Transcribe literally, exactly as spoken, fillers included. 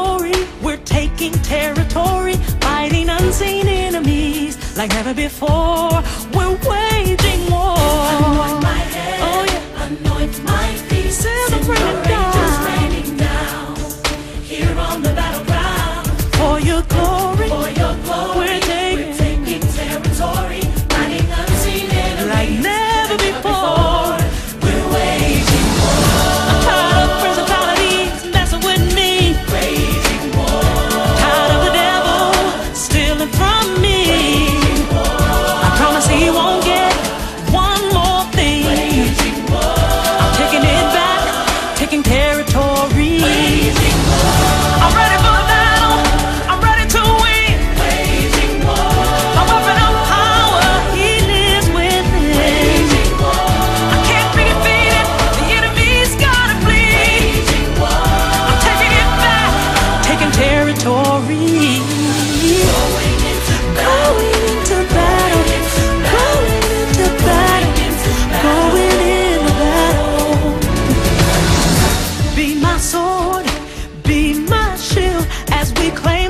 glory. We're taking territory, fighting unseen enemies like never before. We're waging war. Anoint my head, oh, yeah. Anoint my feet. Celebrating God, raining down here on the battleground. For your glory, for your glory, we're taking, we're taking territory, fighting unseen enemies like never before. We're waging war. I'm tired of principalities messing with me. Waging war. Tired of the devil stealing from me. Waging war. I promise he won't get one more thing. Waging war. I'm taking it back, taking territory. Waging war. I'm ready for the battle. I'm ready to win. Waging war. My weapon of power, he lives within. Waging war. I can't be defeated. The enemy's gotta flee. Waging war. I'm taking it back, taking territory. Going into battle. Going into battle. Going into battle. Going into battle. Be my sword, be my shield as we claim